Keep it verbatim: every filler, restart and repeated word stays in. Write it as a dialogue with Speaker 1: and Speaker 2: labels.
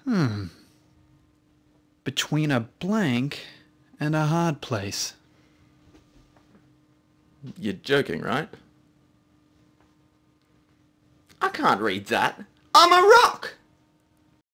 Speaker 1: Hmm. Between a blank and a hard place.
Speaker 2: You're joking, right? I can't read that. I'm a rock!